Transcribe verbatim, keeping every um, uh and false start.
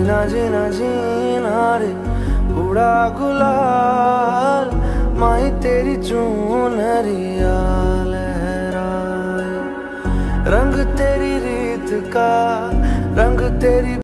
जीना जीना जीना रे उड़ा गुलाल, माही तेरी चूनरिया लहराए। रंग तेरी रीत का, रंग तेरी